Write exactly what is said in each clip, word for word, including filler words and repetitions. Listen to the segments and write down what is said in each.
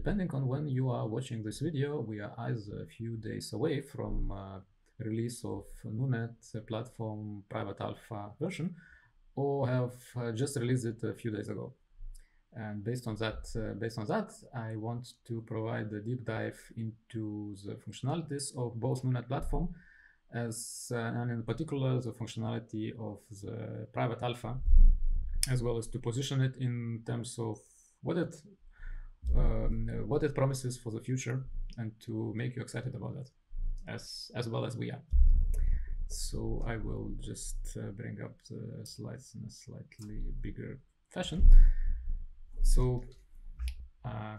depending on when you are watching this video, we are either a few days away from uh, release of Nunet platform private alpha version, or have uh, just released it a few days ago. And based on that, uh, based on that, I want to provide a deep dive into the functionalities of both Nunet platform, as uh, and in particular the functionality of the private alpha, as well as to position it in terms of what it um, what it promises for the future, and to make you excited about that, as as well as we are. So I will just uh, bring up the slides in a slightly bigger fashion. So uh,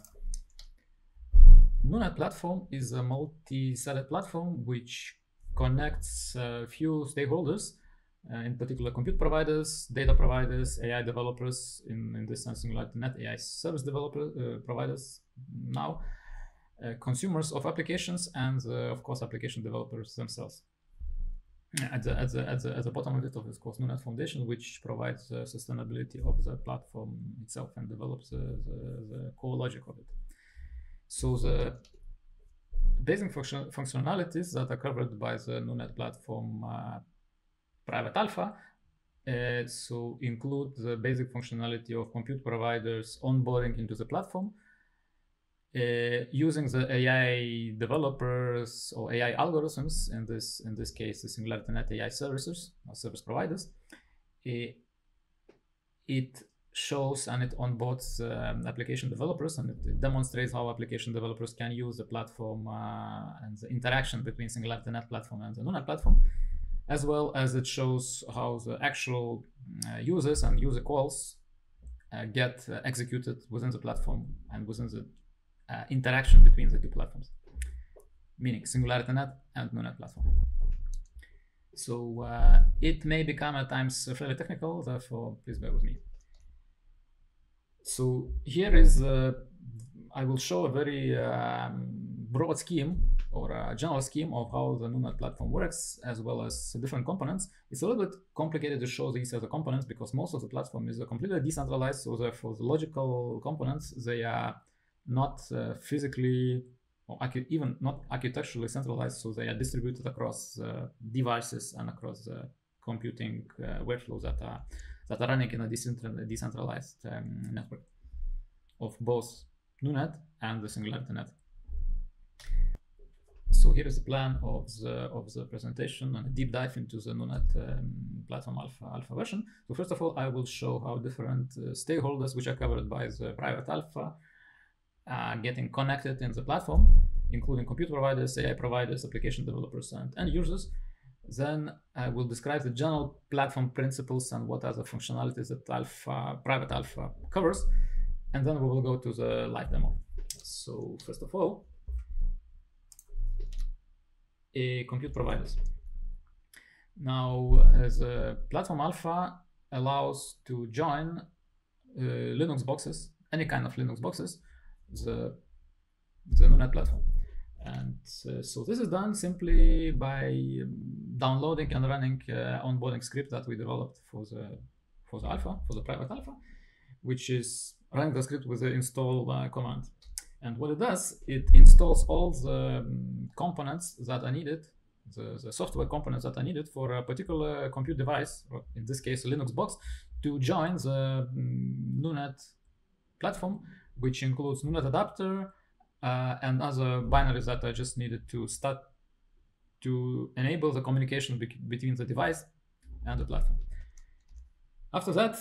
Nunet platform is a multi-sided platform which connects a few stakeholders, uh, in particular compute providers, data providers, A I developers, in, in this sense Singularity Net A I service developer uh, providers now, uh, consumers of applications, and uh, of course application developers themselves. At the, at, the, at, the, at the bottom of it, of course, Nunet Foundation, which provides the sustainability of the platform itself and develops the, the, the core logic of it. So the basic function, functionalities that are covered by the Nunet platform uh, private alpha uh, so include the basic functionality of compute providers onboarding into the platform, Uh, using the A I developers or A I algorithms, in this in this case the Singularity Net A I services or service providers. Uh, it shows and it onboards um, application developers, and it, it demonstrates how application developers can use the platform uh, and the interaction between Singularity Net platform and the Nunet platform, as well as it shows how the actual uh, users and user calls uh, get uh, executed within the platform and within the Uh, interaction between the two platforms, meaning Singularity Net and Nunet platform. So uh, it may become at times fairly technical, therefore please bear with me. So here is, uh, I will show a very um, broad scheme or a general scheme of how the Nunet platform works, as well as different components. It's a little bit complicated to show these as the components because most of the platform is completely decentralized, so therefore the logical components, they are not uh, physically or even not architecturally centralized, so they are distributed across uh, devices and across the computing uh, workflows that are that are running in a decentralized um, network of both Nunet and the Singularity Net. So here is the plan of the of the presentation and a deep dive into the Nunet um, platform alpha alpha version. So first of all, I will show how different uh, stakeholders, which are covered by the private alpha, Uh, getting connected in the platform, including computer providers, A I providers, application developers, and end users. Then I will describe the general platform principles and what are the functionalities that alpha, private alpha covers. And then we will go to the live demo. So first of all, a compute providers. Now, as a platform alpha allows to join uh, Linux boxes, any kind of Linux boxes, the, the Nunet platform. And uh, so this is done simply by um, downloading and running uh, onboarding script that we developed for the for the alpha, for the private alpha, which is running the script with the install uh, command. And what it does, it installs all the um, components that are needed, the, the software components that are needed for a particular compute device, or in this case a Linux box, to join the um, Nunet platform, which includes Nunet adapter uh, and other binaries that are just needed to start to enable the communication be between the device and the platform. After that,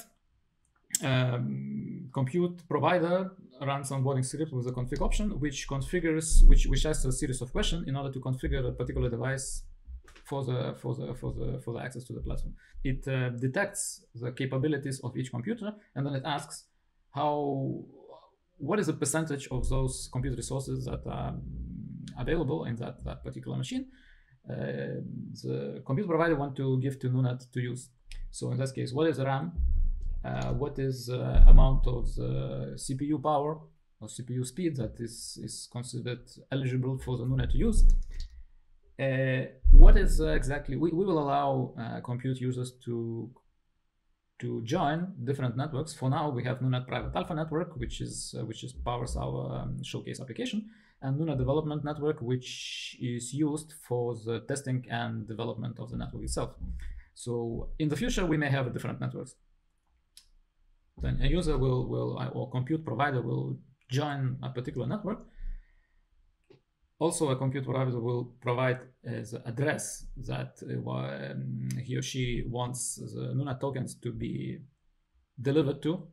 um, compute provider runs onboarding script with the config option, which configures, which which asks a series of questions in order to configure a particular device for the for the for the for the access to the platform. It uh, detects the capabilities of each computer, and then it asks how what is the percentage of those compute resources that are available in that, that particular machine uh, the compute provider want to give to Nunet to use. So in this case, what is RAM? Uh, what is uh, amount of the C P U power or C P U speed that is, is considered eligible for the Nunet to use? Uh, what is uh, exactly, we, we will allow uh, compute users to to join different networks. For now, we have NuNet Private Alpha Network, which is uh, which is powers our um, Showcase application, and NuNet Development Network, which is used for the testing and development of the network itself. So in the future, we may have different networks. Then a user will will or compute provider will join a particular network. Also, a compute provider will provide uh, the address that uh, um, he or she wants the NuNet tokens to be delivered to.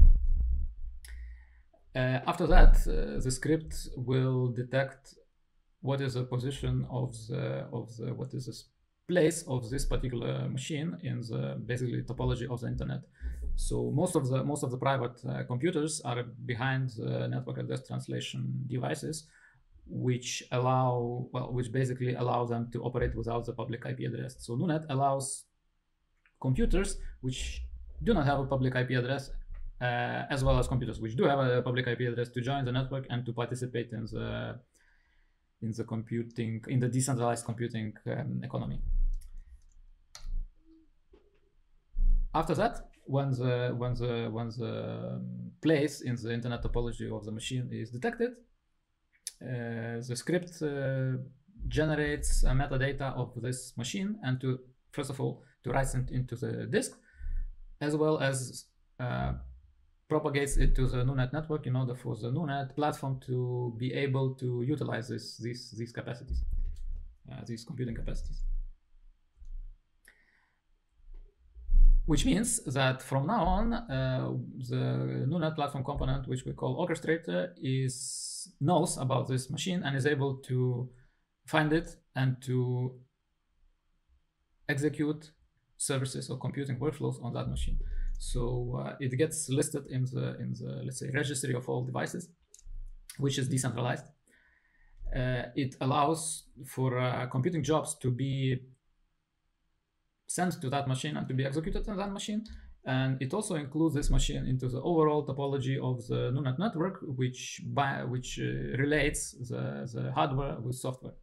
Uh, after that, uh, the script will detect what is the position of the of the what is the place of this particular machine in the basically topology of the internet. So most of the most of the private uh, computers are behind the network address translation devices, which allow, well, which basically allow them to operate without the public I P address. So NuNet allows computers which do not have a public I P address, uh, as well as computers which do have a public I P address, to join the network and to participate in the in the computing, in the decentralized computing um, economy. After that, when the when the when the place in the internet topology of the machine is detected, Uh, the script uh, generates a metadata of this machine, and to first of all to write it into the disk, as well as uh, propagates it to the NuNet network in order for the NuNet platform to be able to utilize this, these these capacities, uh, these computing capacities. Which means that from now on, uh, the NuNet platform component, which we call orchestrator, is knows about this machine and is able to find it and to execute services or computing workflows on that machine. So uh, it gets listed in the in the let's say registry of all devices, which is decentralized. Uh, it allows for uh, computing jobs to be sent to that machine and to be executed on that machine. And it also includes this machine into the overall topology of the NuNet network, which by which uh, relates the, the hardware with software.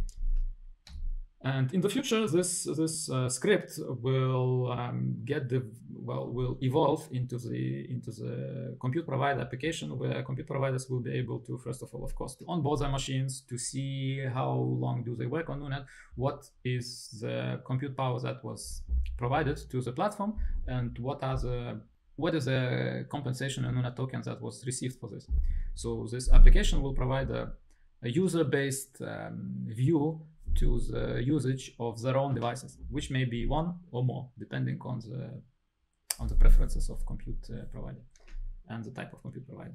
And in the future, this this uh, script will um, get the well will evolve into the into the compute provider application, where compute providers will be able to, first of all, of course, to onboard their machines, to see how long do they work on NuNet, what is the compute power that was provided to the platform, and what are the what is the compensation in NuNet tokens that was received for this. So this application will provide a, a user-based um, view to the usage of their own devices, which may be one or more, depending on the on the preferences of compute uh, provider and the type of compute provider.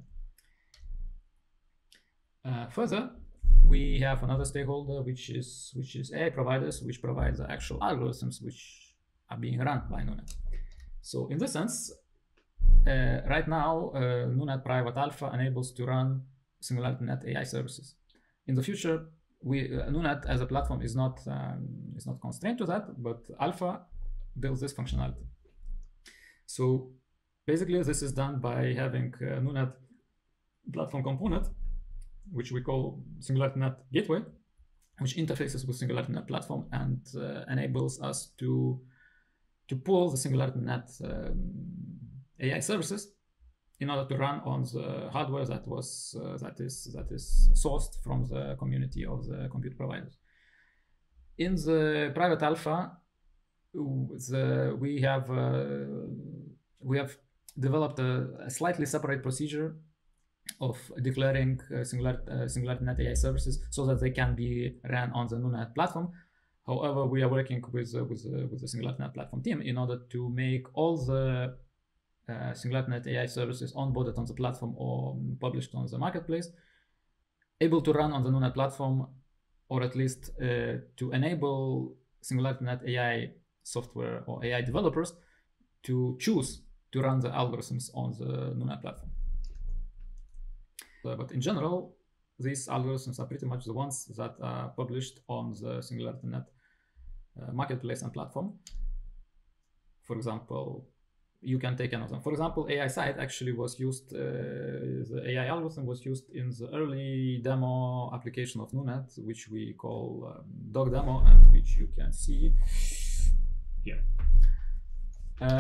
Uh, further, we have another stakeholder, which is which is A I providers, which provide the actual algorithms which are being run by NuNet. So in this sense, uh, right now, uh, NuNet Private Alpha enables to run SingularityNet A I services. In the future, We, uh, NuNet as a platform is not um, is not constrained to that, but Alpha builds this functionality. So basically, this is done by having a NuNet platform component, which we call SingularityNet Gateway, which interfaces with SingularityNet platform and uh, enables us to to pull the SingularityNet um, A I services in order to run on the hardware that was uh, that is that is sourced from the community of the compute providers. In the private alpha, the, we have uh, we have developed a, a slightly separate procedure of declaring uh, Singular, uh, SingularityNet A I services so that they can be ran on the NuNet platform. However, we are working with uh, with uh, with the SingularityNet platform team in order to make all the uh, SingularityNet A I services onboarded on the platform or published on the marketplace able to run on the NuNet platform, or at least uh, to enable SingularityNet A I software or A I developers to choose to run the algorithms on the NuNet platform. Uh, but in general, these algorithms are pretty much the ones that are published on the SingularityNet uh, marketplace and platform. For example, you can take any of them. For example, A I Site actually was used, uh, the A I algorithm was used in the early demo application of NuNet, which we call um, dog demo, and which you can see here. Uh,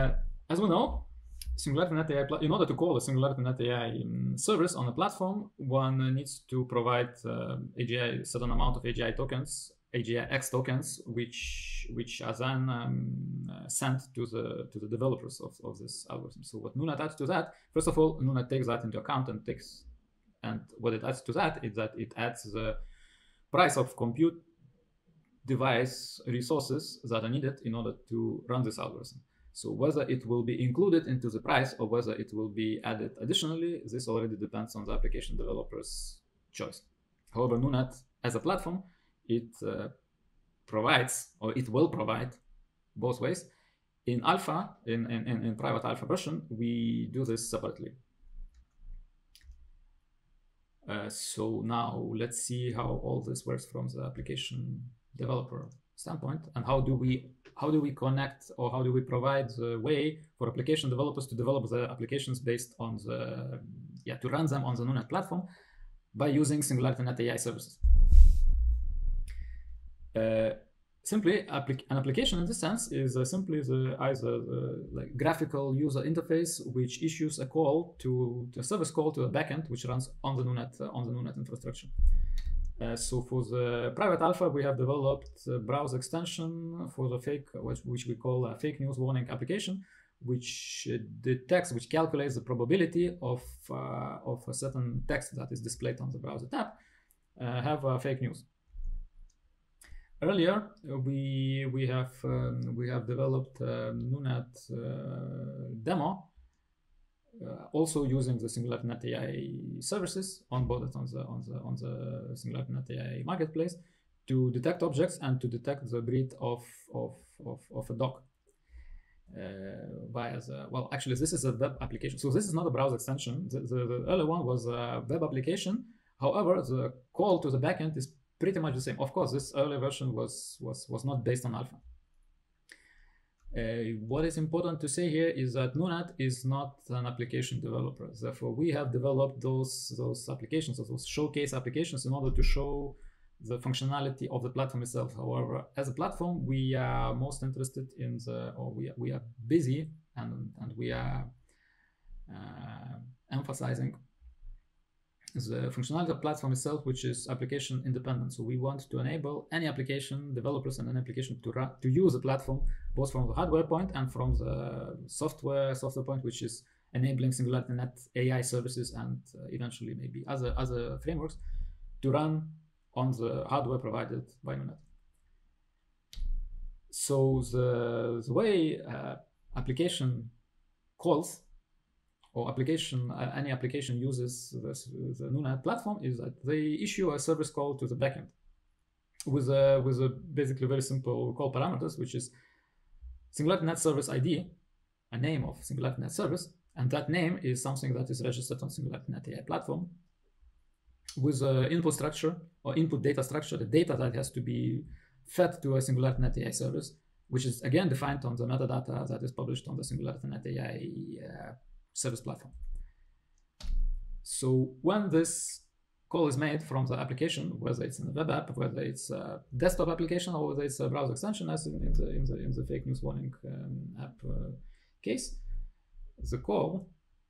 as we know, SingularityNet A I, in order to call a SingularityNet A I service on a platform, one needs to provide uh, A G I, a certain amount of A G I tokens, A G I X tokens, which which are then um, uh, sent to the to the developers of, of this algorithm. So what Nunet adds to that, first of all, Nunet takes that into account and takes, and what it adds to that is that it adds the price of compute device resources that are needed in order to run this algorithm. So whether it will be included into the price or whether it will be added additionally, this already depends on the application developer's choice. However, Nunet as a platform, it uh, provides, or it will provide, both ways. In alpha, in, in, in private alpha version, we do this separately. Uh, so now let's see how all this works from the application developer standpoint, and how do we how do we connect, or how do we provide the way for application developers to develop the applications based on the yeah to run them on the Nunet platform by using SingularityNet A I services. Uh, simply, applic an application in this sense is uh, simply the either the like graphical user interface which issues a call to, to a service call to a backend which runs on the Nunet uh, on the Nunet infrastructure. Uh, so for the private alpha, we have developed a browser extension for the fake, which, which we call a fake news warning application, which uh, detects, which calculates the probability of uh, of a certain text that is displayed on the browser tab uh, have uh, fake news. Earlier, we we have um, we have developed a Nunet uh, demo. Uh, also using the SingularityNet A I services onboarded on the on the on the SingularityNet A I marketplace to detect objects and to detect the breed of of of, of a dog. Uh, via the, well, actually, this is a web application, so this is not a browser extension. The, the, the earlier one was a web application. However, the call to the backend is pretty much the same. Of course, this earlier version was was was not based on alpha. Uh, what is important to say here is that Nunet is not an application developer. Therefore, we have developed those those applications, those showcase applications, in order to show the functionality of the platform itself. However, as a platform, we are most interested in the, or we are, we are busy and and we are uh, emphasizing the functionality of the platform itself, which is application independent. So we want to enable any application developers and an application to run, to use the platform, both from the hardware point and from the software software point, which is enabling SingularityNet A I services and uh, eventually maybe other other frameworks to run on the hardware provided by Nunet. So the the way uh, application calls, or application, uh, any application uses this, the Nunet platform, is that they issue a service call to the backend with a with a basically very simple call parameters, which is SingularityNet service I D, a name of SingularityNet service, and that name is something that is registered on SingularityNet A I platform, with an input structure or input data structure, the data that has to be fed to a SingularityNet A I service, which is again defined on the metadata that is published on the SingularityNet A I uh, service platform. So when this call is made from the application, whether it's in a web app, whether it's a desktop application, or whether it's a browser extension, as in, in the in the in the fake news warning um, app uh, case, the call.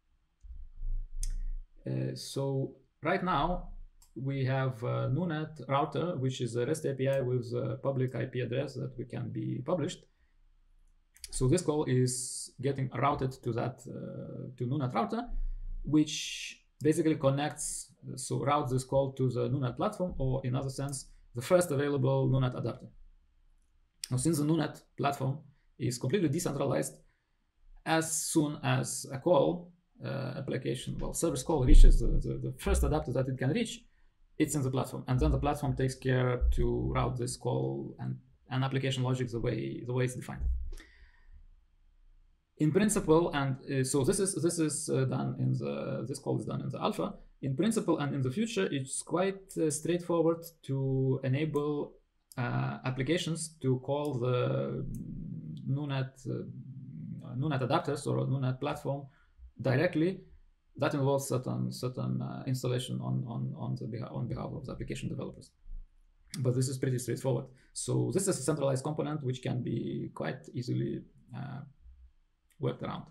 Uh, so right now we have a Nunet router, which is a REST A P I with a public I P address that we can be published. So this call is getting routed to that uh, to Nunet router, which basically connects, so routes this call to the Nunet platform, or in other sense, the first available Nunet adapter. Now, since the Nunet platform is completely decentralized, as soon as a call uh, application, well, service call reaches the, the, the first adapter that it can reach, it's in the platform, and then the platform takes care to route this call and an application logic the way the way it's defined. In principle, and uh, so this is this is uh, done in the this call is done in the alpha. In principle, and in the future, it's quite uh, straightforward to enable uh, applications to call the Nunet uh, Nunet adapters or Nunet platform directly. That involves certain certain uh, installation on on on the behalf on behalf of the application developers. But this is pretty straightforward. So this is a centralized component which can be quite easily Uh, worked around.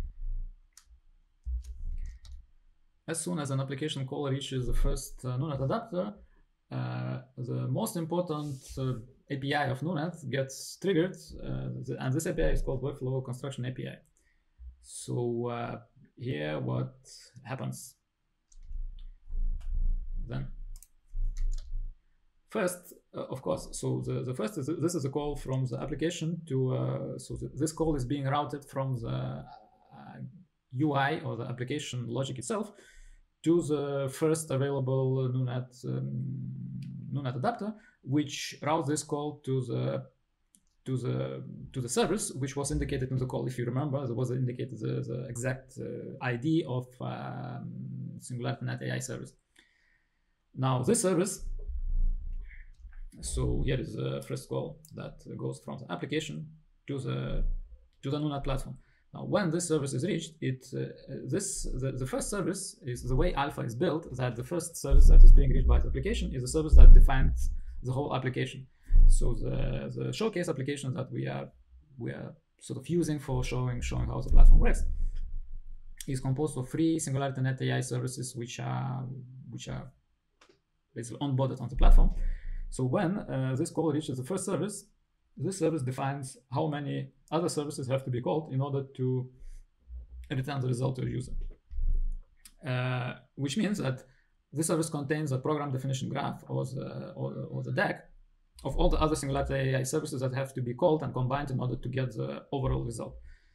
As soon as an application call reaches the first uh, NUNET adapter, uh, the most important uh, A P I of NUNET gets triggered, uh, the, and this A P I is called Workflow Construction A P I. So uh, here what happens then? First, uh, of course, so the, the first is this is a call from the application to, uh, so the, this call is being routed from the uh, U I or the application logic itself to the first available NUNET, um, NUNET adapter, which routes this call to the to the to the service which was indicated in the call. If you remember, there was indicated the, the exact uh, I D of um, SingularityNet A I service. Now this service, so here is the first call that goes from the application to the to the NUNET platform. Now, when this service is reached, it uh, this the, the first service is the way Alpha is built. That the first service that is being reached by the application is the service that defines the whole application. So the the showcase application that we are we are sort of using for showing showing how the platform works is composed of three SingularityNet A I services, which are which are basically onboarded on the platform. So when uh, this call reaches the first service, this service defines how many other services have to be called in order to return the result to a user. Uh, which means that this service contains a program definition graph or the, or, or the D A G of all the other Singularity A I services that have to be called and combined in order to get the overall result.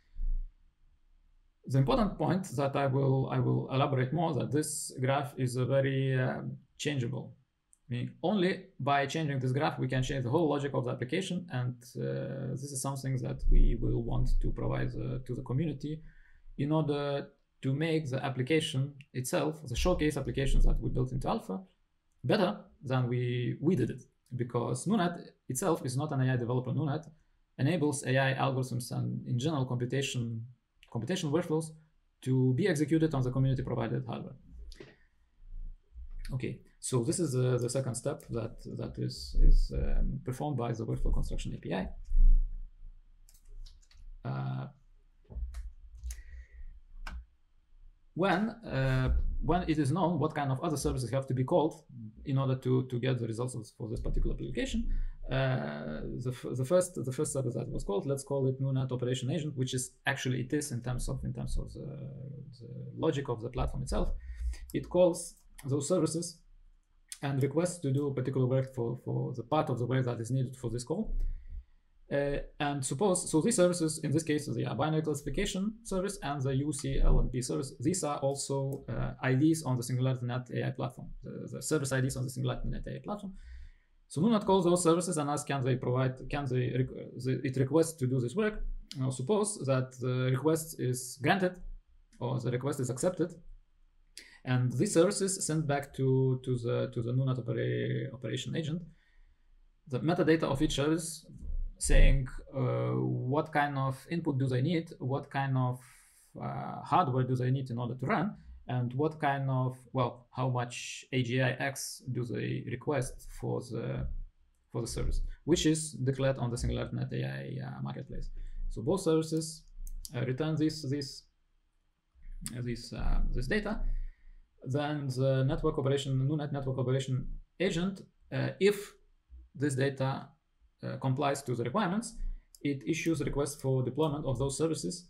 The important point that I will, I will elaborate more that this graph is a very uh, changeable. I mean, only by changing this graph we can change the whole logic of the application, and uh, this is something that we will want to provide uh, to the community in order to make the application itself, the showcase applications that we built into Alpha, better than we, we did it. Because NUNET itself is not an A I developer. NUNET enables A I algorithms and in general computation, computation workflows to be executed on the community provided hardware. Okay. So this is uh, the second step that that is is um, performed by the Workflow Construction A P I. Uh, when uh, when it is known what kind of other services have to be called in order to to get the results of, for this particular application, uh, the the first the first service that was called, let's call it NUNET Operation Agent, which is actually it is in terms of in terms of the, the logic of the platform itself. It calls those services and requests to do particular work for, for the part of the work that is needed for this call. Uh, and suppose, so these services, in this case, the binary classification service and the U C L N P service, these are also uh, I Ds on the SingularityNet A I platform, the, the service I Ds on the SingularityNet A I platform. So NUNET calls those services and asks, can they provide, can they, the, it requests to do this work. Now suppose that the request is granted or the request is accepted. And these services sent back to, to the to the NUNET opera, operation agent the metadata of each service, saying uh, what kind of input do they need, what kind of uh, hardware do they need in order to run, and what kind of, well, how much A G I X do they request for the for the service, which is declared on the SingularityNet A I uh, marketplace. So both services uh, return this this uh, this uh, this data. Then the network operation, NUNET network operation agent, uh, if this data uh, complies to the requirements, it issues a request for deployment of those services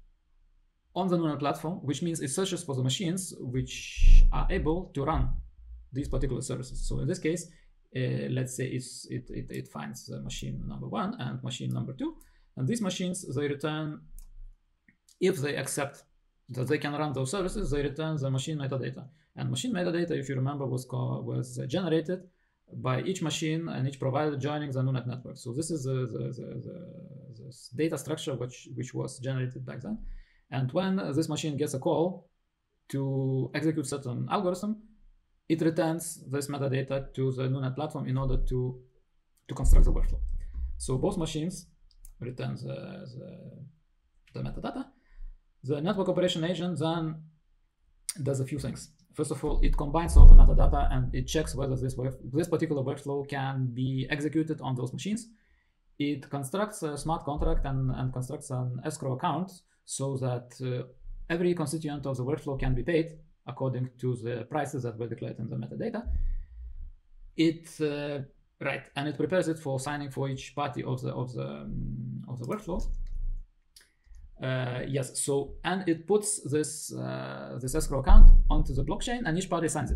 on the NUNET platform, which means it searches for the machines which are able to run these particular services. So in this case, uh, let's say it's, it, it, it finds uh, machine number one and machine number two, and these machines, they return, if they accept that they can run those services, they return the machine metadata. And machine metadata, if you remember, was called, was generated by each machine and each provider joining the NUNET network. So this is the, the, the, the, the data structure which, which was generated back then. And when this machine gets a call to execute certain algorithm, it returns this metadata to the NUNET platform in order to, to construct the workflow. So both machines return the, the, the metadata. The network operation agent then does a few things. First of all, it combines all the metadata and it checks whether this, work, this particular workflow can be executed on those machines. It constructs a smart contract and, and constructs an escrow account so that uh, every constituent of the workflow can be paid according to the prices that were declared in the metadata. It uh, right, and it prepares it for signing for each party of the of the um, of the workflow. Uh, yes, so and it puts this uh, this escrow account onto the blockchain, and each party signs it.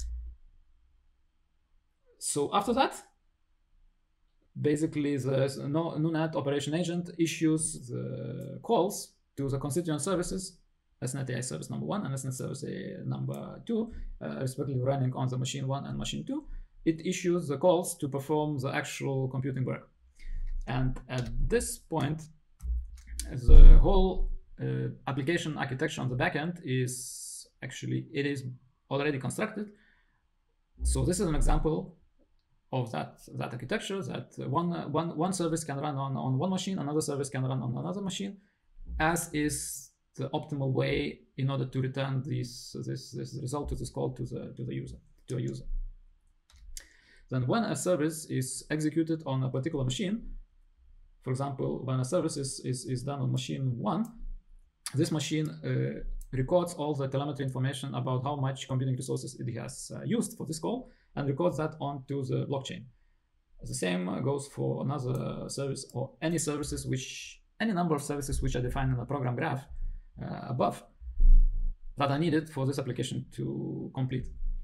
So after that, basically the NuNet operation agent issues the calls to the constituent services, SNet A I service number one and SNet service number two, uh, respectively running on the machine one and machine two. It issues the calls to perform the actual computing work. And at this point, the whole uh, application architecture on the backend is actually, it is already constructed. So this is an example of that, that architecture, that one, uh, one, one service can run on, on one machine, another service can run on another machine, as is the optimal way in order to return this, this, this result to this call to the, to the user, to a user. Then when a service is executed on a particular machine, for example, when a service is, is, is done on machine one, this machine uh, records all the telemetry information about how much computing resources it has uh, used for this call and records that onto the blockchain. The same goes for another service or any services which, any number of services which are defined in the program graph uh, above that are needed for this application to complete.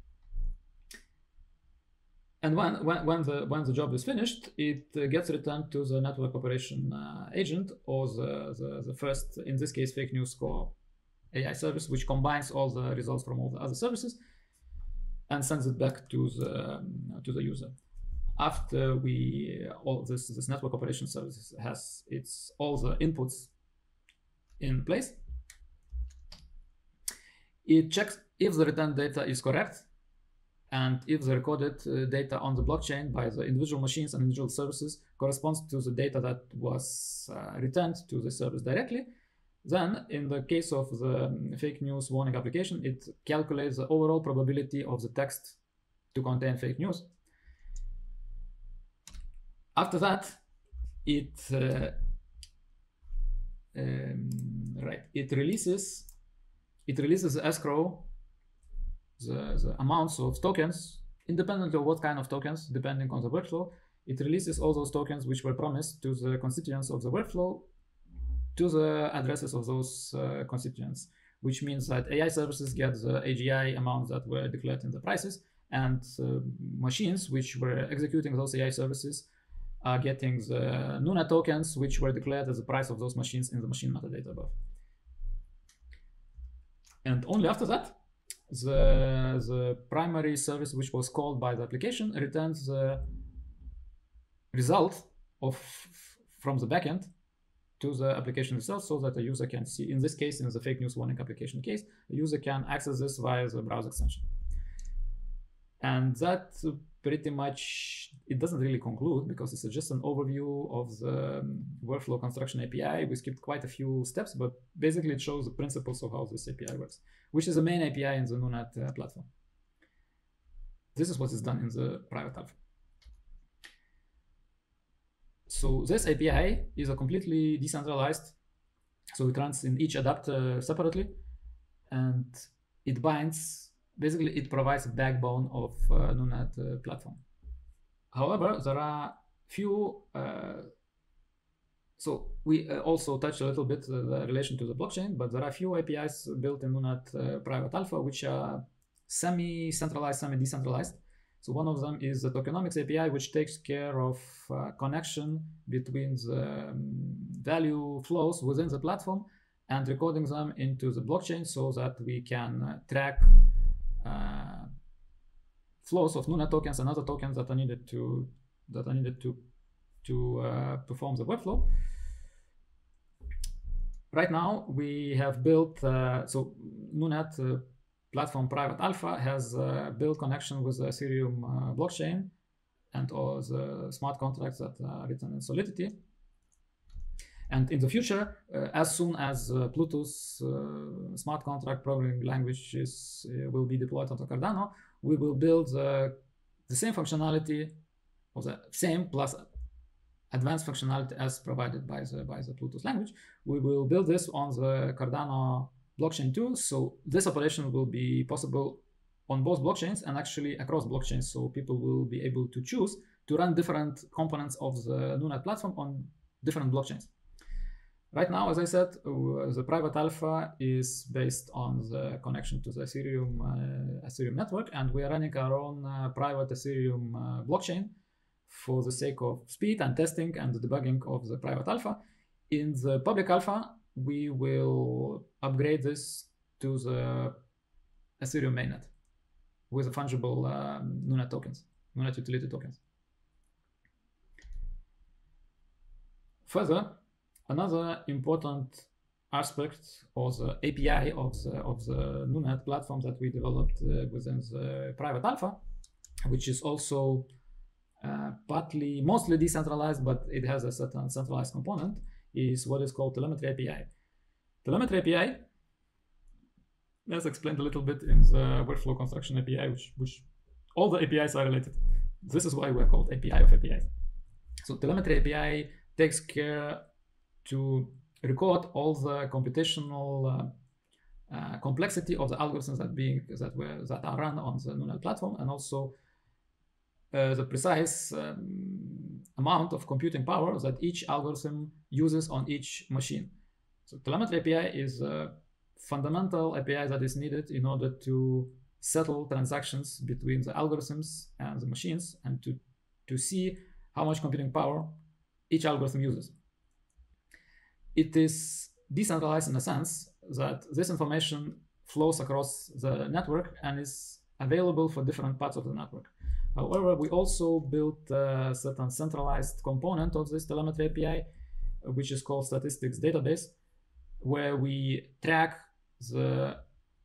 And when, when, when, the, when the job is finished, it uh, gets returned to the network operation uh, agent or the, the, the first, in this case, fake news score A I service, which combines all the results from all the other services and sends it back to the, um, to the user. After we, all this, this network operation service has its, all the inputs in place, it checks if the returned data is correct, and if the recorded uh, data on the blockchain by the individual machines and individual services corresponds to the data that was uh, returned to the service directly, then in the case of the um, fake news warning application, it calculates the overall probability of the text to contain fake news. After that, it uh, um, right, it releases it releases the escrow, The, the amounts of tokens, independently of what kind of tokens, depending on the workflow. It releases all those tokens which were promised to the constituents of the workflow to the addresses of those uh, constituents, which means that A I services get the A G I amounts that were declared in the prices, and uh, machines which were executing those A I services are getting the NuNet tokens which were declared as the price of those machines in the machine metadata above. And only after that, The, the primary service which was called by the application returns the result of from the backend to the application itself, so that the user can see. In this case, in the fake news warning application case, the user can access this via the browser extension. And that pretty much, it doesn't really conclude, because it's just an overview of the workflow construction A P I. We skipped quite a few steps, but basically it shows the principles of how this A P I works, which is the main A P I in the NuNet uh, platform. This is what is done in the private alpha. So this A P I is a completely decentralized, so it runs in each adapter separately, and it binds, basically it provides a backbone of uh, NuNet uh, platform. However, there are few, uh, so we uh, also touched a little bit uh, the relation to the blockchain, but there are few A P Is built in NuNet uh, private alpha which are semi-centralized, semi-decentralized. So one of them is the tokenomics A P I, which takes care of uh, connection between the um, value flows within the platform and recording them into the blockchain, so that we can uh, track uh, flows of NuNet tokens and other tokens that are needed to that are needed to to uh, perform the workflow. Right now, we have built uh, so NuNet uh, platform private alpha has uh, built connection with the Ethereum uh, blockchain and all the smart contracts that are written in Solidity. And in the future, uh, as soon as uh, Pluto's uh, smart contract programming language is, uh, will be deployed onto Cardano, we will build uh, the same functionality, or the same plus advanced functionality as provided by the by the Bluetooth language. We will build this on the Cardano blockchain too. So this operation will be possible on both blockchains and actually across blockchains. So people will be able to choose to run different components of the NuNet platform on different blockchains. Right now, as I said, uh, the private alpha is based on the connection to the Ethereum uh, Ethereum network, and we are running our own uh, private Ethereum uh, blockchain for the sake of speed and testing and the debugging of the private alpha. In the public alpha, we will upgrade this to the Ethereum mainnet with the fungible um, NuNet tokens, NuNet utility tokens. Further, another important aspect of the A P I of the, of the NuNet platform that we developed uh, within the private alpha, which is also uh, partly, mostly decentralized, but it has a certain centralized component, is what is called telemetry A P I. Telemetry A P I, as explained a little bit in the workflow construction A P I, which, which all the A P Is are related. This is why we're called A P I of A P Is. So telemetry A P I takes care to record all the computational uh, uh, complexity of the algorithms that being that were that are run on the NuNet platform, and also uh, the precise um, amount of computing power that each algorithm uses on each machine. So telemetry A P I is a fundamental A P I that is needed in order to settle transactions between the algorithms and the machines, and to to see how much computing power each algorithm uses. It is decentralized in a sense that this information flows across the network and is available for different parts of the network. However, we also built a certain centralized component of this telemetry A P I, which is called statistics database, where we track the,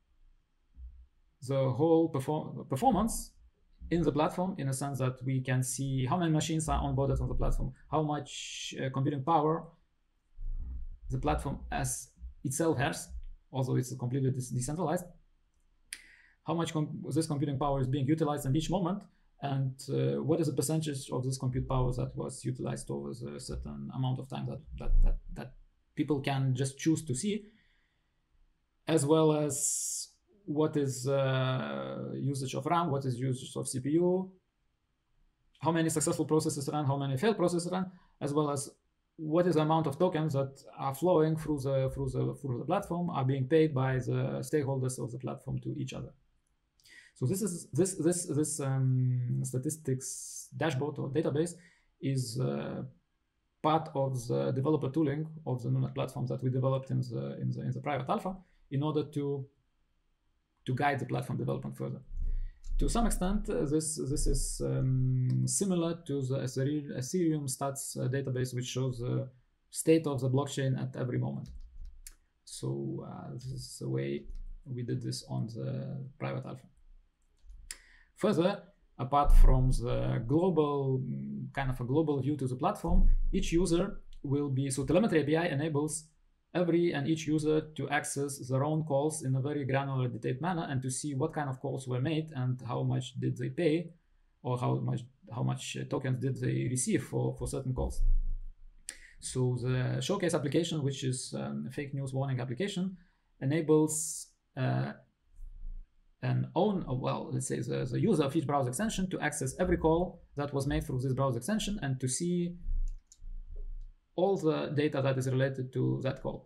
the whole perform performance in the platform, in a sense that we can see how many machines are onboarded on the platform, how much uh, computing power the platform as itself has, although it's completely decentralized, how much com this computing power is being utilized in each moment, and uh, what is the percentage of this compute power that was utilized over a certain amount of time that, that, that, that people can just choose to see, as well as what is uh, usage of RAM, what is usage of C P U, how many successful processes run, how many failed processes run, as well as what is the amount of tokens that are flowing through the through the through the platform, are being paid by the stakeholders of the platform to each other. So this is this this this um, statistics dashboard or database is uh, part of the developer tooling of the NuNet platform that we developed in the in the in the private alpha in order to to guide the platform development further. To some extent, uh, this this is um, similar to the Ethereum stats uh, database, which shows the state of the blockchain at every moment. So uh, this is the way we did this on the private alpha. Further, apart from the global kind of a global view to the platform, each user will be so telemetry A P I enables every and each user to access their own calls in a very granular, detailed manner, and to see what kind of calls were made and how much did they pay, or how much how much tokens did they receive for for certain calls. So the Showcase application, which is um, a fake news warning application, enables uh, an own well, let's say the, the user of each browser extension to access every call that was made through this browser extension and to see all the data that is related to that call.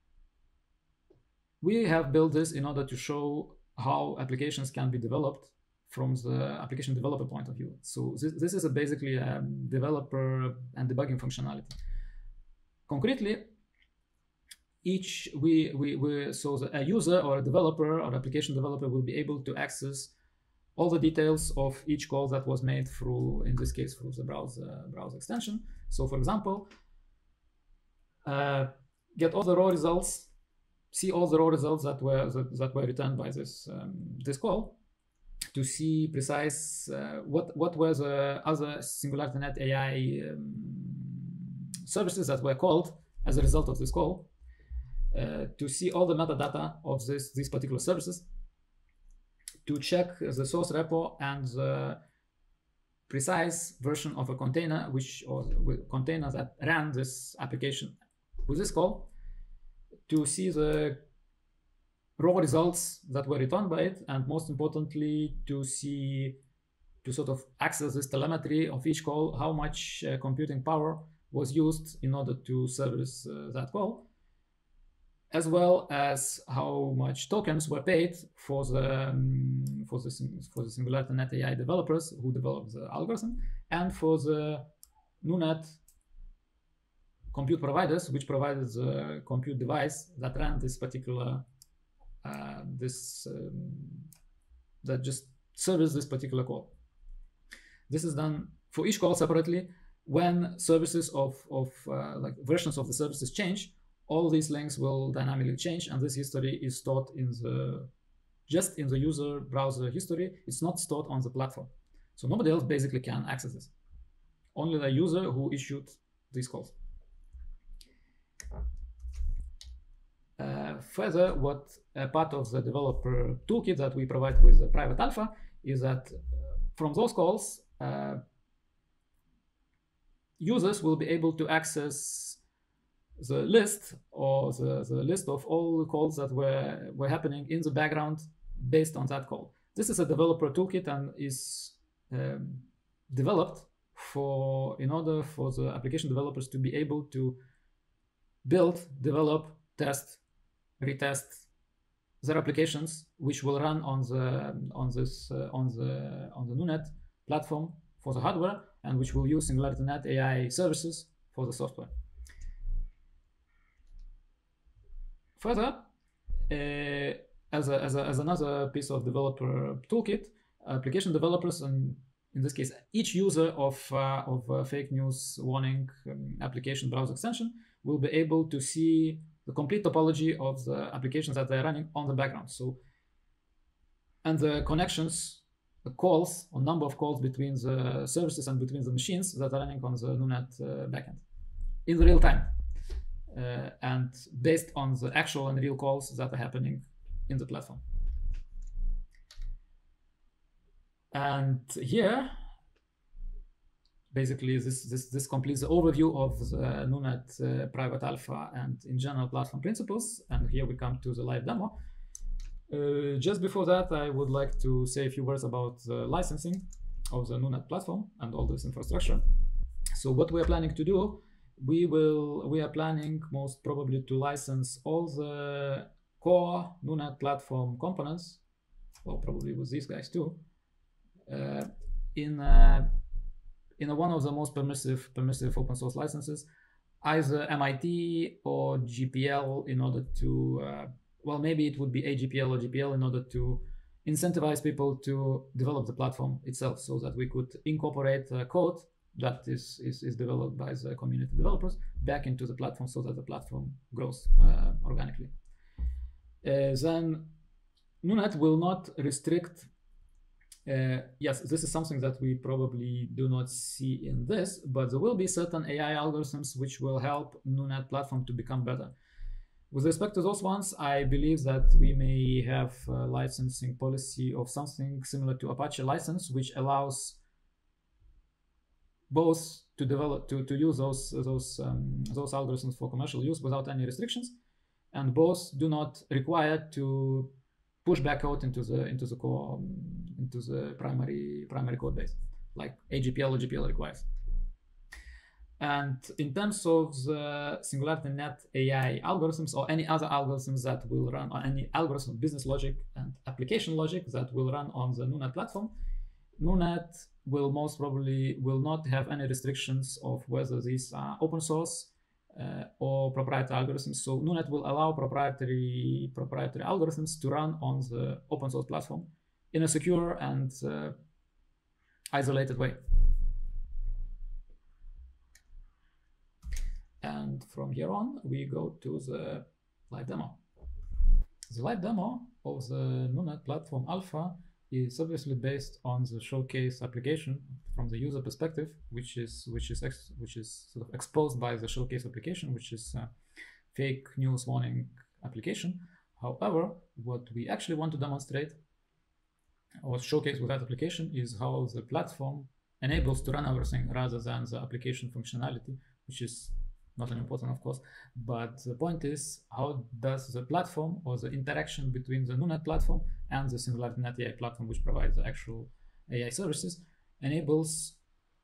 We have built this in order to show how applications can be developed from the application developer point of view. So this, this is a basically a developer and debugging functionality. Concretely, each we, we, we so the, a user or a developer or application developer will be able to access all the details of each call that was made through, in this case, through the browser, browser extension. So for example, Uh, get all the raw results, see all the raw results that were that, that were returned by this um, this call, to see precise uh, what what were the other SingularityNet A I um, services that were called as a result of this call, uh, to see all the metadata of this these particular services, to check the source repo and the precise version of a container, which or container that ran this application with this call, to see the raw results that were returned by it, and most importantly, to see, to sort of access this telemetry of each call, how much uh, computing power was used in order to service uh, that call, as well as how much tokens were paid for the um, for the for the Singularity Net A I developers who developed the algorithm, and for the NuNet compute providers, which provided the compute device that ran this particular uh, this um, that just serviced this particular call. This is done for each call separately. When services of of uh, like versions of the services change, all these links will dynamically change, and this history is stored in the just in the user browser history. It's not stored on the platform, so nobody else basically can access this. Only the user who issued these calls. Uh, further, what uh, part of the developer toolkit that we provide with the private alpha is that uh, from those calls, uh, users will be able to access the list or the, the list of all the calls that were, were happening in the background based on that call. This is a developer toolkit and is um, developed for in order for the application developers to be able to build, develop, test, retest their applications, which will run on the on this uh, on the on the NuNet platform for the hardware, and which will use Singularity Net A I services for the software. Further, uh, as, a, as, a, as another piece of developer toolkit, application developers, and in this case, each user of, uh, of a fake news warning um, application browser extension will be able to see the complete topology of the applications that they're running on the background. So, and the connections, the calls, or number of calls between the services and between the machines that are running on the NuNet uh, backend in real time. Uh, and based on the actual and real calls that are happening in the platform. And here, basically, this this this completes the overview of the NuNet uh, private alpha and in general platform principles. And here we come to the live demo. Uh, just before that, I would like to say a few words about the licensing of the NuNet platform and all this infrastructure. So what we are planning to do, we will we are planning most probably to license all the core NuNet platform components, well, probably with these guys too, uh, in a, in a one of the most permissive permissive open source licenses, either M I T or G P L, in order to uh, well, maybe it would be A G P L or G P L in order to incentivize people to develop the platform itself, so that we could incorporate uh, code that is, is, is developed by the community developers back into the platform, so that the platform grows uh, organically. Uh, then NuNet will not restrict, uh, yes, this is something that we probably do not see in this, but there will be certain A I algorithms which will help NuNet platform to become better. With respect to those ones, I believe that we may have a licensing policy of something similar to Apache license, which allows both to develop to, to use those those um, those algorithms for commercial use without any restrictions, and both do not require to push back code into the into the core um, into the primary primary code base, like A G P L or G P L requires. And in terms of the Singularity Net A I algorithms or any other algorithms that will run, or any algorithm, business logic and application logic that will run on the NuNet platform, NuNet will most probably will not have any restrictions of whether these are open source uh, or proprietary algorithms. So NuNet will allow proprietary proprietary algorithms to run on the open source platform in a secure and uh, isolated way. And from here on, we go to the live demo. The live demo of the NuNet platform alpha is obviously based on the showcase application from the user perspective, which is which is ex which is sort of exposed by the showcase application, which is a fake news warning application. However, what we actually want to demonstrate or showcase with that application is how the platform enables to run everything rather than the application functionality, which is not an important, of course. But the point is, how does the platform or the interaction between the NuNet platform and the Singularity Net A I platform, which provides the actual A I services, enables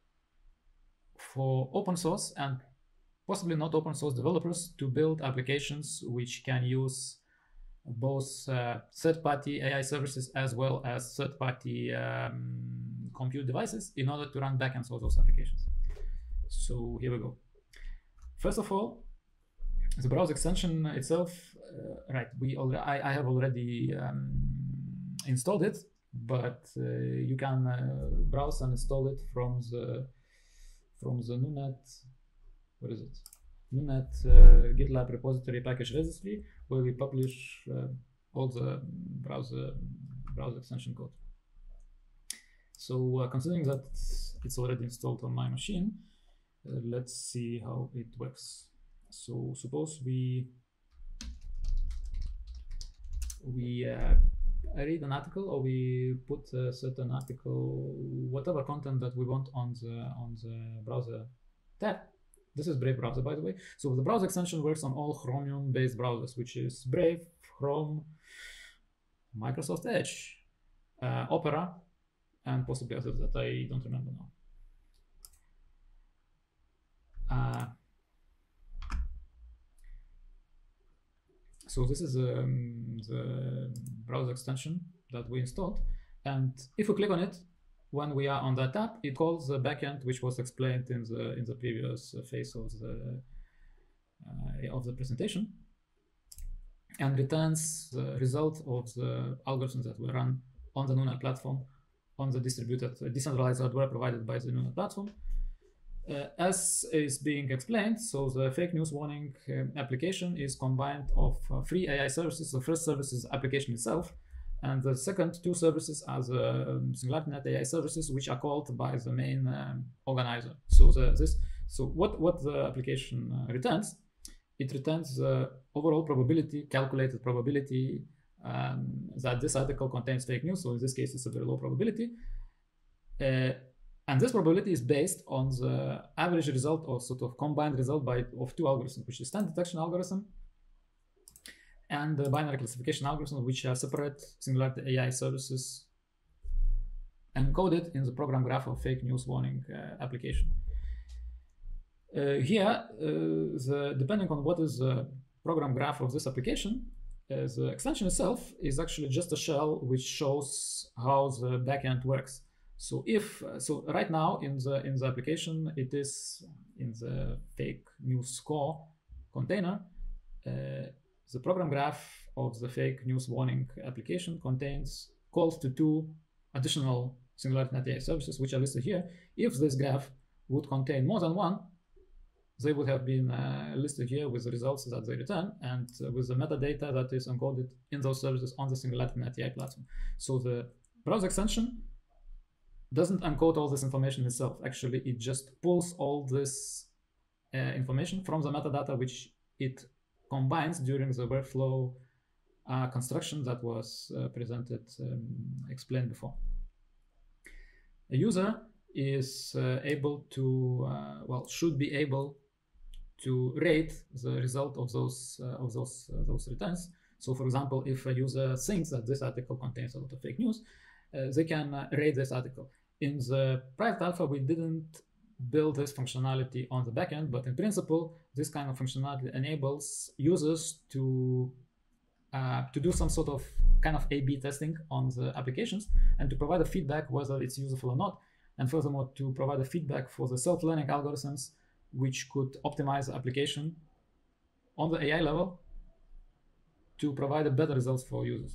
for open source and possibly not open source developers to build applications which can use both uh, third-party A I services as well as third-party um, compute devices in order to run backends for those applications. So here we go. First of all, the browser extension itself, uh, right? We already, I, I have already um, installed it, but uh, you can uh, browse and install it from the from the NuNet. What is it? NuNet uh, GitLab repository package registry, where we publish uh, all the browser browser extension code. So uh, considering that it's already installed on my machine, uh, let's see how it works. So suppose we we uh, read an article, or we put a certain article, whatever content that we want on the on the browser tab. This is Brave browser, by the way. So the browser extension works on all Chromium-based browsers, which is Brave, Chrome, Microsoft Edge, uh, Opera, and possibly others that I don't remember now. Uh, so this is um, the browser extension that we installed, and if we click on it, when we are on that tab, it calls the backend, which was explained in the in the previous phase of the uh, of the presentation, and returns the result of the algorithms that we run on the NuNet platform, on the distributed uh, decentralized hardware provided by the NuNet platform. Uh, as is being explained, so the fake news warning um, application is combined of uh, three A I services. The first service is the application itself, and the second two services are the um, Singularity Net A I services, which are called by the main um, organizer. So the, this, so what what the application uh, returns? It returns the overall probability, calculated probability um, that this article contains fake news. So in this case, it's a very low probability, uh, and this probability is based on the average result, or sort of combined result by of two algorithms, which is standard detection algorithm and the binary classification algorithm, which are separate Singularity A I services encoded in the program graph of fake news warning uh, application. Uh, here, uh, the, depending on what is the program graph of this application, uh, the extension itself is actually just a shell which shows how the backend works. So if so, right now in the in the application, it is in the fake news score container. Uh, The program graph of the fake news warning application contains calls to two additional Singularity Net A I services, which are listed here. If this graph would contain more than one, they would have been uh, listed here with the results that they return, and uh, with the metadata that is encoded in those services on the Singularity Net A I platform. So the browser extension doesn't encode all this information itself. Actually, it just pulls all this uh, information from the metadata, which it combines during the workflow uh, construction that was uh, presented, um, explained before. A user is uh, able to, uh, well, should be able to rate the result of those uh, of those uh, those returns. So, for example, if a user thinks that this article contains a lot of fake news, uh, they can uh, rate this article. In the private alpha, we didn't build this functionality on the backend, but in principle, this kind of functionality enables users to uh, to do some sort of kind of A B testing on the applications and to provide a feedback whether it's useful or not, and furthermore to provide a feedback for the self-learning algorithms which could optimize the application on the A I level to provide a better results for users.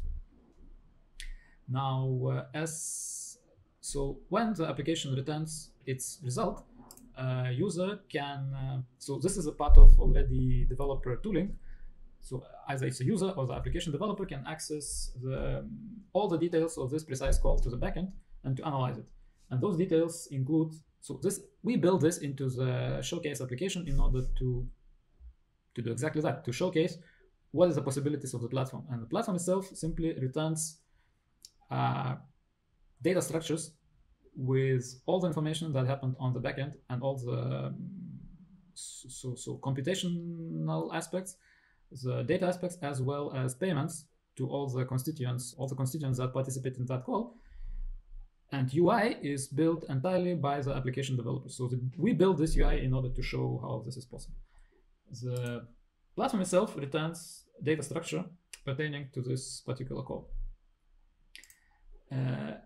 Now, uh, as so when the application returns its result, uh, user can, uh, so this is a part of already developer tooling. So either it's a user or the application developer can access the, um, all the details of this precise call to the backend and to analyze it. And those details include, so this, we build this into the showcase application in order to, to do exactly that, to showcase what is the possibilities of the platform. And the platform itself simply returns uh, data structures with all the information that happened on the backend and all the um, so, so computational aspects, the data aspects, as well as payments to all the constituents, all the constituents that participate in that call. And U I is built entirely by the application developers. So the, we build this U I in order to show how this is possible. The platform itself returns data structure pertaining to this particular call. Uh,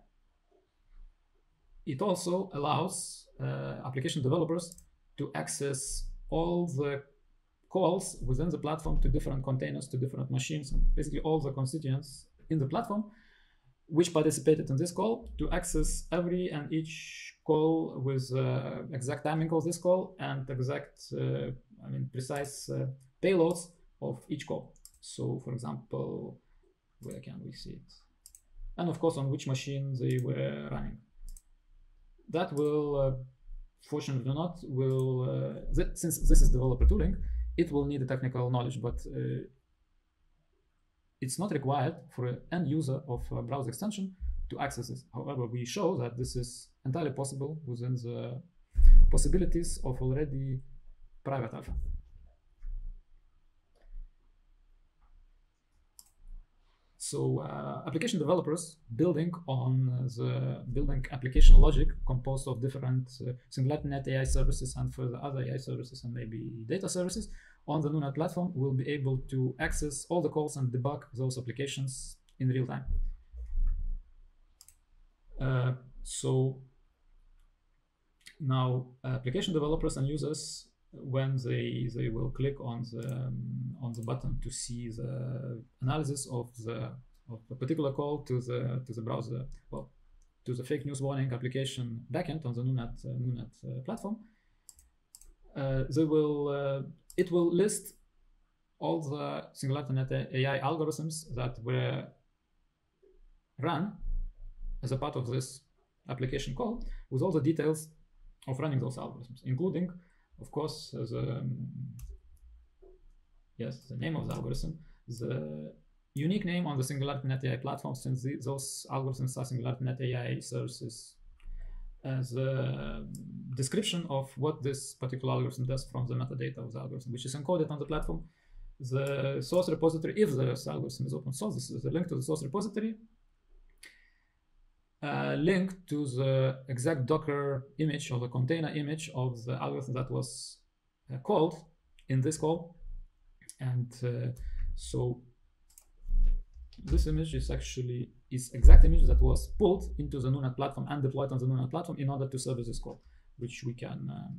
it also allows uh, application developers to access all the calls within the platform to different containers, to different machines, and basically all the constituents in the platform which participated in this call, to access every and each call with uh, exact timing of this call and exact, uh, I mean, precise uh, payloads of each call. So, for example, where can we see it? And of course, on which machine they were running. That will, uh, fortunately or not, will, uh, th since this is developer tooling, it will need a technical knowledge, but uh, it's not required for an end user of a browser extension to access this. However, we show that this is entirely possible within the possibilities of already private alpha. So uh, application developers building on the building application logic composed of different uh, SingularityNet A I services and further other A I services and maybe data services on the NuNet platform will be able to access all the calls and debug those applications in real time. Uh, so now application developers and users, when they they will click on the um, on the button to see the analysis of the of a particular call to the to the browser, well, to the fake news warning application backend on the NuNet uh, NuNet uh, platform, uh, they will uh, it will list all the SingularityNet A I algorithms that were run as a part of this application call, with all the details of running those algorithms, including, of course, the um, yes, the name of the algorithm, the unique name on the SingularityNet A I platform, since the, those algorithms are SingularityNet A I services, as a description of what this particular algorithm does from the metadata of the algorithm, which is encoded on the platform. The source repository, if the algorithm is open source, this is a link to the source repository, a link to the exact Docker image or the container image of the algorithm that was uh, called in this call. And uh, so this image is actually is exact image that was pulled into the NuNet platform and deployed on the NuNet platform in order to service this call, which we can um,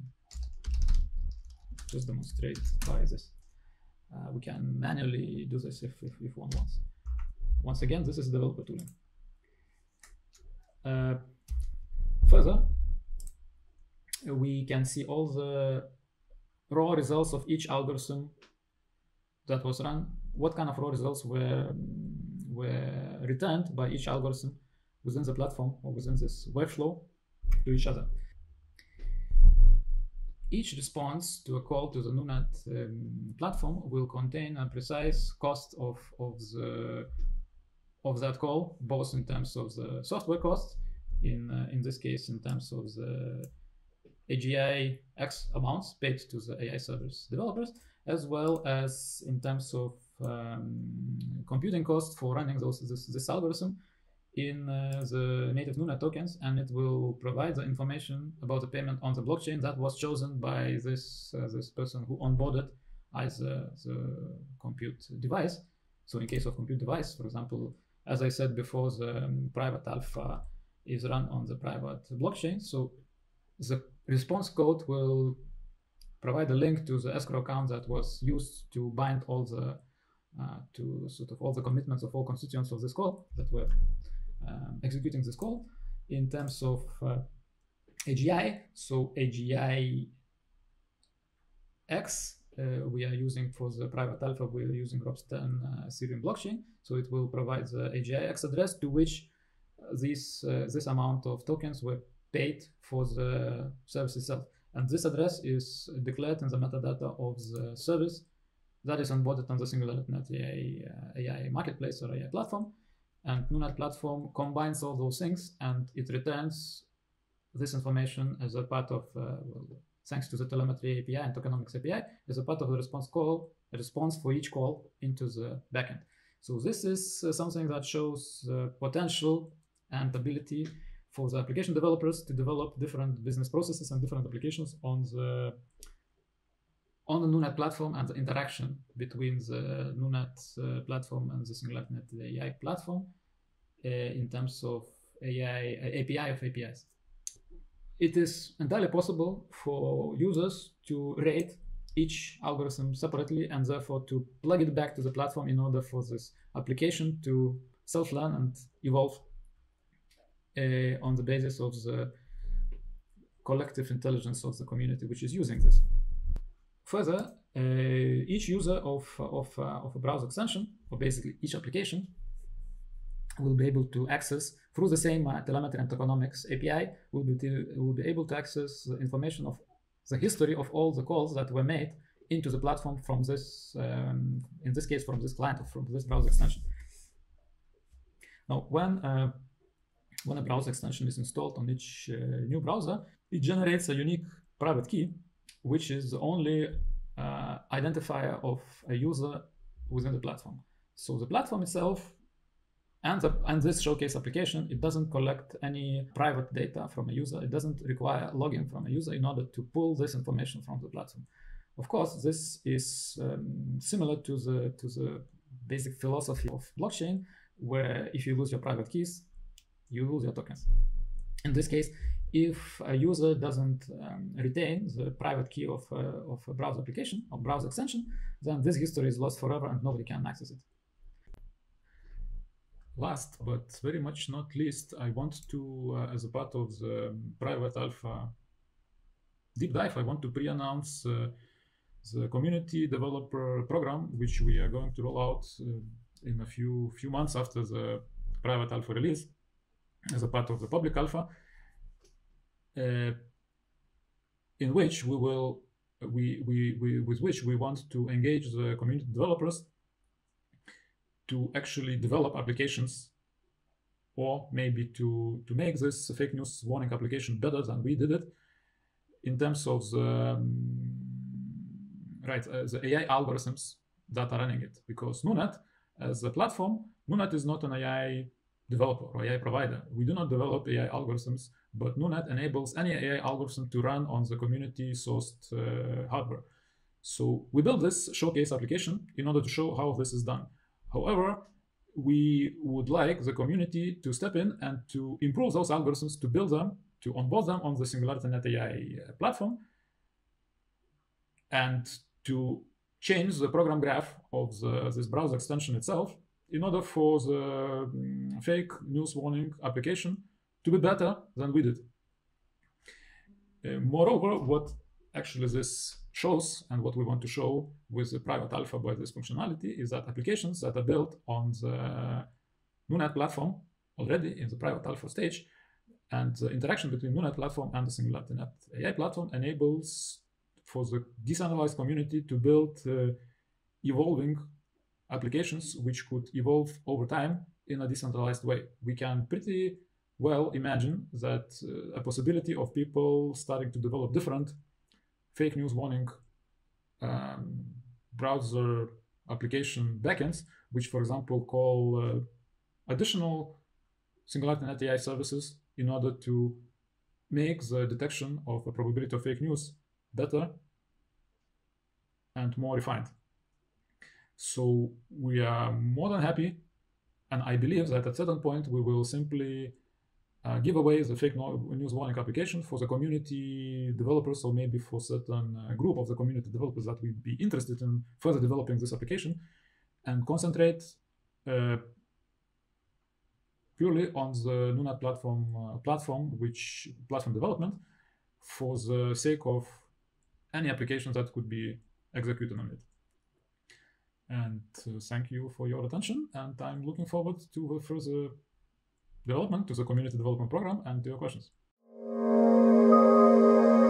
just demonstrate by this. Uh, we can manually do this if, if, if one wants. Once again, this is developer tooling. Uh, further, we can see all the raw results of each algorithm that was run, what kind of raw results were, were returned by each algorithm within the platform or within this workflow to each other. Each response to a call to the NuNet um, platform will contain a precise cost of, of, the, of that call, both in terms of the software cost, in, uh, in this case, in terms of the A G I X amounts paid to the A I service developers, as well as in terms of um, computing costs for running those, this, this algorithm in uh, the native NuNet tokens, and it will provide the information about the payment on the blockchain that was chosen by this uh, this person who onboarded as uh, the compute device. So in case of compute device, for example, as I said before, the um, private alpha is run on the private blockchain. So the response code will provide a link to the escrow account that was used to bind all the uh, to sort of all the commitments of all constituents of this call that were Um, executing this call. In terms of uh, A G I, so A G I X uh, we are using for the private alpha, we are using ROPS ten uh, Ethereum blockchain, so it will provide the A G I X address to which uh, this uh, this amount of tokens were paid for the service itself, and this address is declared in the metadata of the service that is onboarded on the SingularityNet A I, uh, A I marketplace or A I platform. And NuNet platform combines all those things, and it returns this information as a part of, uh, well, thanks to the telemetry A P I and tokenomics A P I, as a part of the response call, a response for each call into the backend. So this is uh, something that shows uh, potential and ability for the application developers to develop different business processes and different applications on the on the NuNet platform, and the interaction between the NuNet uh, platform and the SingularityNet A I platform uh, in terms of A I, A P I of A P Is. It is entirely possible for users to rate each algorithm separately and therefore to plug it back to the platform in order for this application to self-learn and evolve uh, on the basis of the collective intelligence of the community which is using this. Further, uh, each user of, of, uh, of a browser extension, or basically each application, will be able to access through the same uh, telemetry and tokenomics A P I, will be, to, will be able to access the information of the history of all the calls that were made into the platform from this, um, in this case, from this client or from this browser extension. Now, when, uh, when a browser extension is installed on each uh, new browser, it generates a unique private key, which is the only uh, identifier of a user within the platform. So the platform itself and, the, and this showcase application, it doesn't collect any private data from a user. It doesn't require login from a user in order to pull this information from the platform. Of course, this is um, similar to the, to the basic philosophy of blockchain, where if you lose your private keys, you lose your tokens. In this case, if a user doesn't um, retain the private key of, uh, of a browser application or browser extension, then this history is lost forever and nobody can access it. Last, but very much not least, I want to, uh, as a part of the private alpha deep dive, I want to pre-announce uh, the community developer program, which we are going to roll out uh, in a few, few months after the private alpha release, as a part of the public alpha. Uh, in which we will, we, we, we, with which we want to engage the community developers to actually develop applications, or maybe to, to make this fake news warning application better than we did it in terms of the, um, right, uh, the A I algorithms that are running it. Because NuNet, as a platform, NuNet is not an A I developer or A I provider. We do not develop A I algorithms, but NuNet enables any A I algorithm to run on the community-sourced uh, hardware. So we built this showcase application in order to show how this is done. However, we would like the community to step in and to improve those algorithms, to build them, to onboard them on the SingularityNet A I platform, and to change the program graph of the, this browser extension itself in order for the um, fake news warning application to be better than we did. Uh, moreover, what actually this shows and what we want to show with the private alpha by this functionality is that applications that are built on the NuNet platform already in the private alpha stage, and the interaction between NuNet platform and the SingularityNet A I platform enables for the decentralized community to build uh, evolving applications which could evolve over time in a decentralized way. We can pretty well imagine that uh, a possibility of people starting to develop different fake news warning um, browser application backends, which, for example, call uh, additional SingularityNet A I services in order to make the detection of a probability of fake news better and more refined. So we are more than happy, and I believe that at a certain point we will simply uh, give away the fake news warning application for the community developers, or maybe for certain uh, group of the community developers that would be interested in further developing this application, and concentrate uh, purely on the NuNet platform, uh, platform, which platform development, for the sake of any applications that could be executed on it. And uh, thank you for your attention, and I'm looking forward to further development, to the community development program, and to your questions.